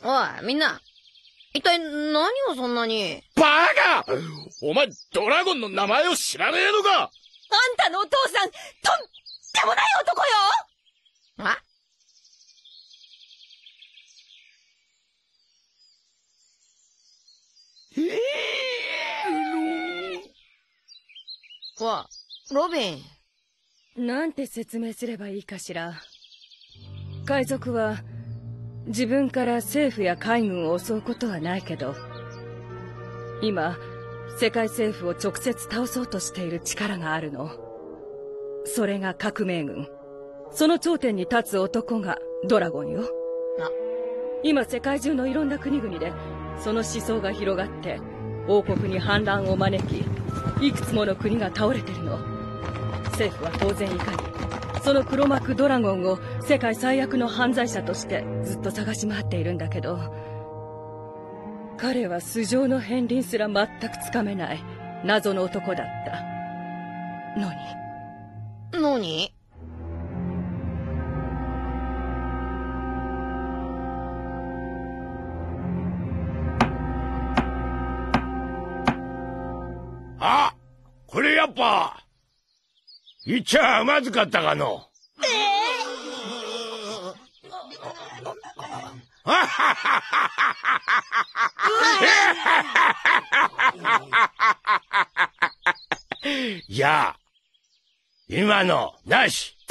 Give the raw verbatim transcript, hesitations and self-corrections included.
おい、みんな。一体何をそんなに。 バカ！お前、ドラゴンの名前を知らねえのか！ あんたのお父さん、とんでもない男よ！ あ？ へえー。わ、ロビン。なんて説明すればいいかしら。海賊は、自分から政府や海軍を襲うことはないけど、今、世界政府を直接倒そうとしている力があるの。それが革命軍。その頂点に立つ男がドラゴンよ。今世界中のいろんな国々でその思想が広がって王国に反乱を招き、いくつもの国が倒れてるの。政府は当然いかにその黒幕ドラゴンを世界最悪の犯罪者としてずっと探し回っているんだけど、彼は素性の片鱗すら全くつかめない謎の男だったのに。 何？ あ、これやっぱ言っちゃまずかったかの。ええー、いや今のなし。